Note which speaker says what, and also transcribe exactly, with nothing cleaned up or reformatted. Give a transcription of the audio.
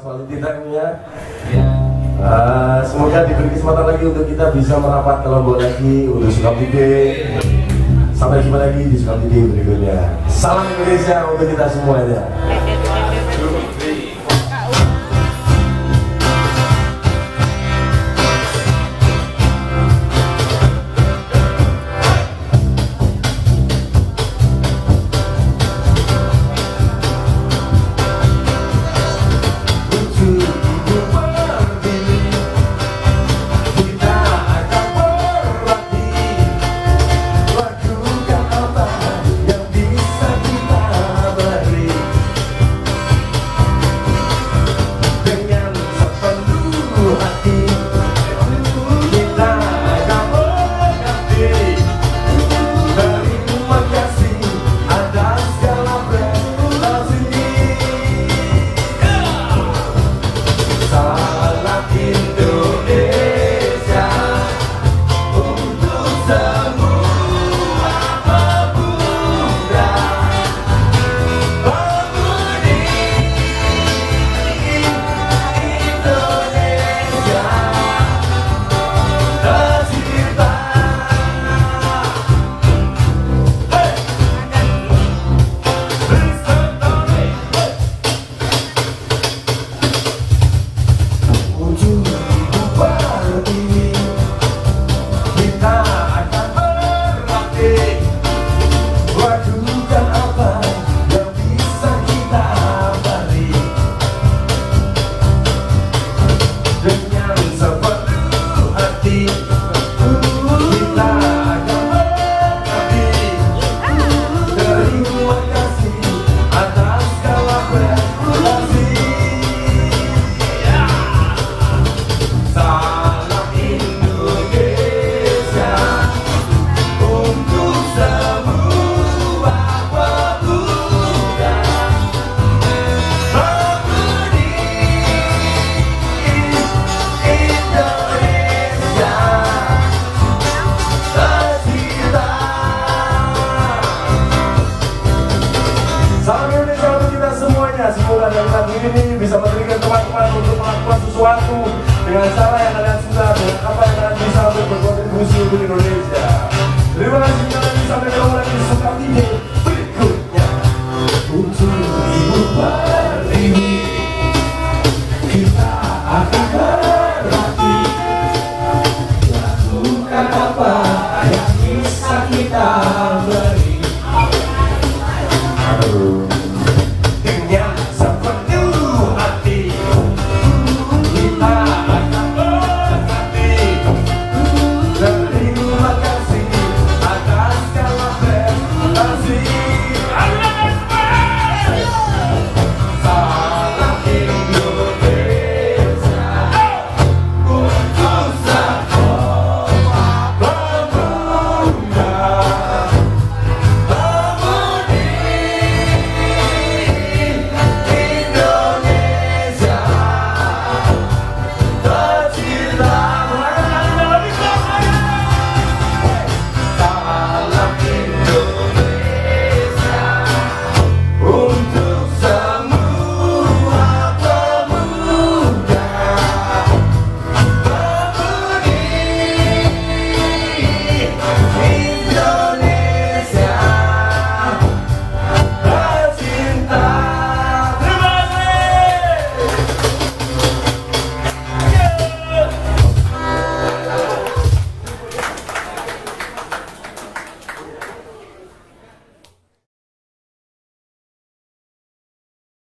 Speaker 1: quality time-nya. Uh, semoga diberi kesempatan lagi untuk kita bisa merapat ke Lombok lagi untuk Sukabumi. Sampai jumpa lagi di Sukabumi berikutnya. Salam Indonesia untuk kita semuanya. Semoga dalam lagu ini bisa memberikan teman-teman untuk melakukan sesuatu dengan cara yang kalian suka, dengan apa yang kalian bisa untuk berkontribusi untuk Indonesia. Terima kasih kalian sampai ketemu lagi di Sukabumi berikutnya. Untuk ibu pertiwi kita akan berlatih lakukan apa